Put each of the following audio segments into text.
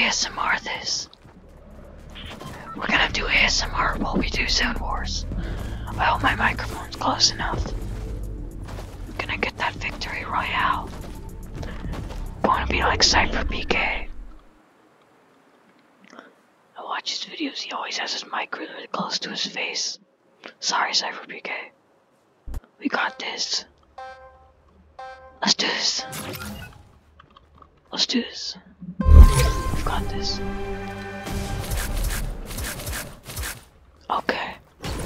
ASMR this. We're gonna do ASMR while we do Zone Wars. I hope my microphone's close enough. I'm gonna get that victory royale. I wanna be like Cypher PK. I watch his videos, he always has his mic really close to his face. Sorry, Cypher PK. We got this. Let's do this. Let's do this. We've got this. Okay.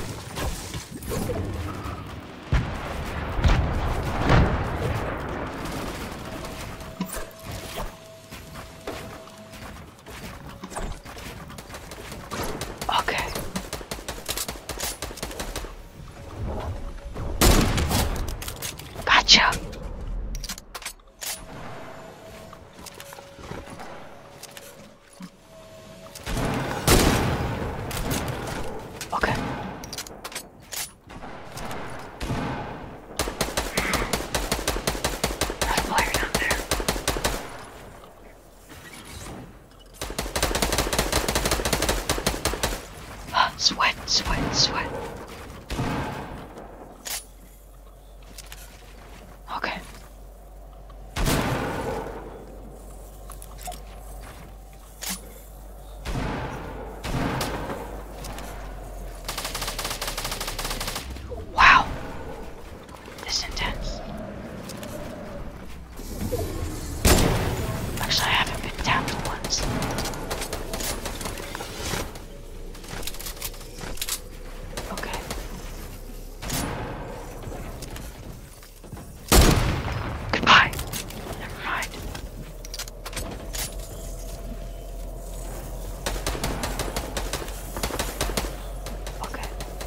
Okay. Gotcha. Okay. There's a player down there. Sweat, sweat, sweat. Okay. Wow. This is intense. Actually, I haven't been tapped once. Okay. Goodbye. Never mind. Okay.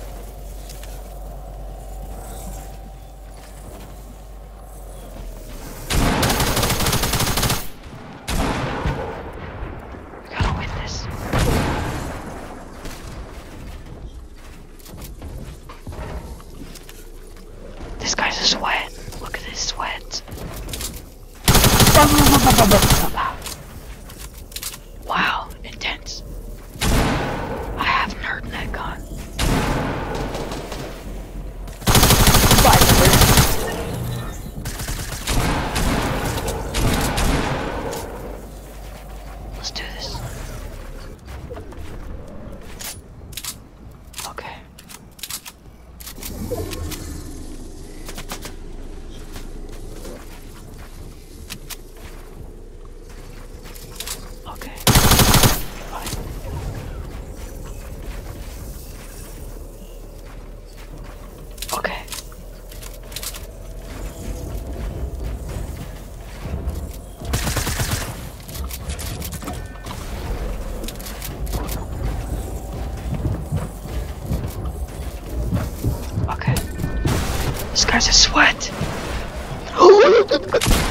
We gotta win this. This guy's a sweat. Look at his sweat. Wow, intense. I haven't heard that gun. Let's do this. Okay. Okay. Fine. Okay. Okay. This guy's a sweat.